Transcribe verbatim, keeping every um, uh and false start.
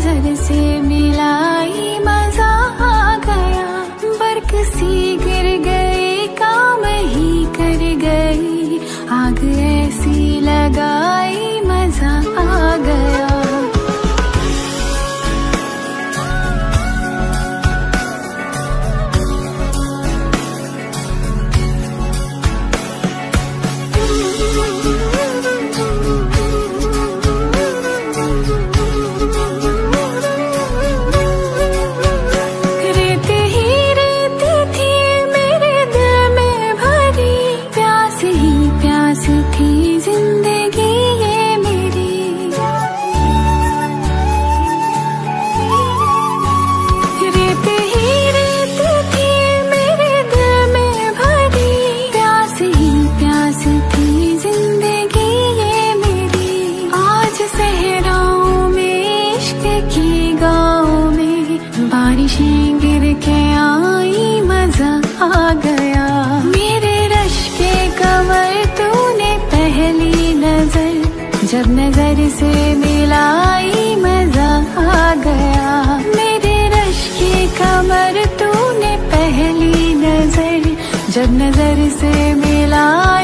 नजर से मिलाई मजा आ गया, बरकसी गिर गई काम ही कर गई, आग ऐसी लगाई मजा आ गया। बारिशें गिर के आई मजा आ गया, मेरे रश के कमर तूने पहली नजर जब नजर से मिलाई मजा आ गया, मेरे रश के कमर तूने पहली नजर जब नजर से मिलाई